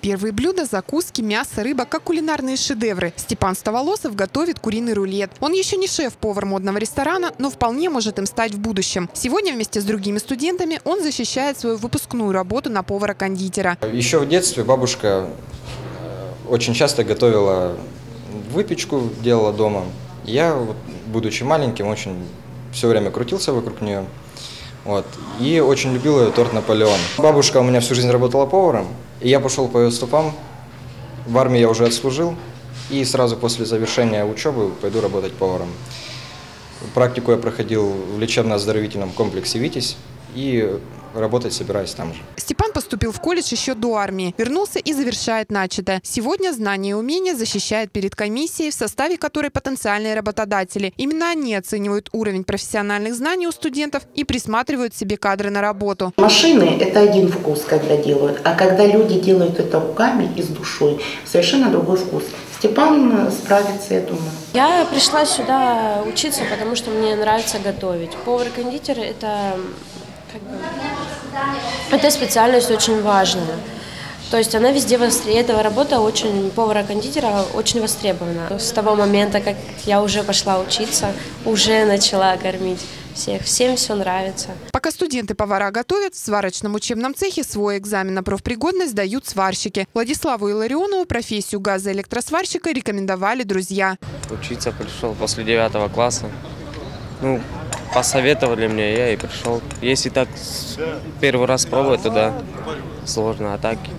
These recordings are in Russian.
Первые блюда, закуски, мясо, рыба, как кулинарные шедевры. Степан Ставолосов готовит куриный рулет. Он еще не шеф-повар модного ресторана, но вполне может им стать в будущем. Сегодня вместе с другими студентами он защищает свою выпускную работу на повара-кондитера. Еще в детстве бабушка очень часто готовила выпечку, делала дома. Я, будучи маленьким, очень все время крутился вокруг нее. И очень любил ее торт «Наполеон». Бабушка у меня всю жизнь работала поваром, и я пошел по ее стопам. В армии я уже отслужил, и сразу после завершения учебы пойду работать поваром. Практику я проходил в лечебно-оздоровительном комплексе «Витязь» и работать собираюсь там же. Степан поступил в колледж еще до армии, вернулся и завершает начатое. Сегодня знания и умения защищает перед комиссией, в составе которой потенциальные работодатели. Именно они оценивают уровень профессиональных знаний у студентов и присматривают себе кадры на работу. Машины – это один вкус, когда делают, а когда люди делают это руками и с душой, совершенно другой вкус. Степан справится, я думаю. Я пришла сюда учиться, потому что мне нравится готовить. Повар-кондитер – это специальность очень важная. То есть она везде эта работа повара-кондитера очень востребована. С того момента, как я уже пошла учиться, уже начала кормить всех. Всем все нравится. Пока студенты-повара готовят, в сварочном учебном цехе свой экзамен на профпригодность сдают сварщики. Владиславу Илларионову профессию газоэлектросварщика рекомендовали друзья. Учиться пришел после 9 класса. Посоветовали мне, я и пришел. Если так первый раз пробовать, то да, сложно, а так,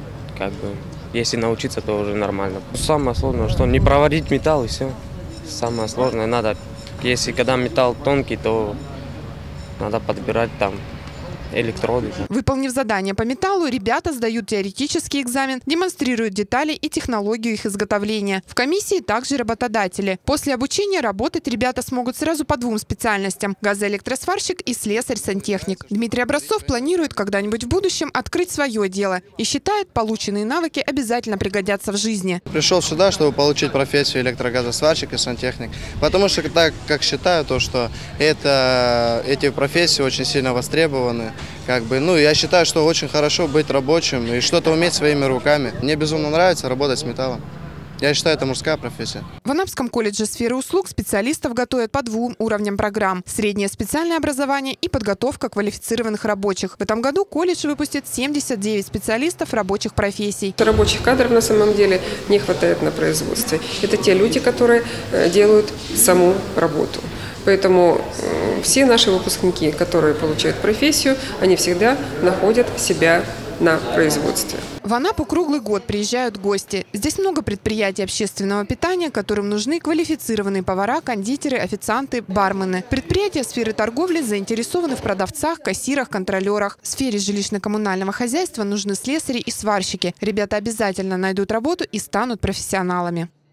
если научиться, то уже нормально. Самое сложное, что не проварить металл и все. Самое сложное надо, когда металл тонкий, то надо подбирать там электроды. Выполнив задание по металлу, ребята сдают теоретический экзамен, демонстрируют детали и технологию их изготовления. В комиссии также работодатели. После обучения работать ребята смогут сразу по 2 специальностям – газоэлектросварщик и слесарь-сантехник. Дмитрий Образцов планирует когда-нибудь в будущем открыть свое дело и считает, полученные навыки обязательно пригодятся в жизни. Пришел сюда, чтобы получить профессию электрогазосварщик и сантехник, потому что так как считаю, что эти профессии очень сильно востребованы. Я считаю, что очень хорошо быть рабочим и что-то уметь своими руками. Мне безумно нравится работать с металлом. Я считаю, это мужская профессия. В Анапском колледже сферы услуг специалистов готовят по 2 уровням программ – среднее специальное образование и подготовка квалифицированных рабочих. В этом году колледж выпустит 79 специалистов рабочих профессий. Рабочих кадров на самом деле не хватает на производстве. Это те люди, которые делают саму работу. Поэтому все наши выпускники, которые получают профессию, они всегда находят себя на производстве. В Анапу круглый год приезжают гости. Здесь много предприятий общественного питания, которым нужны квалифицированные повара, кондитеры, официанты, бармены. Предприятия сферы торговли заинтересованы в продавцах, кассирах, контролерах. В сфере жилищно-коммунального хозяйства нужны слесари и сварщики. Ребята обязательно найдут работу и станут профессионалами.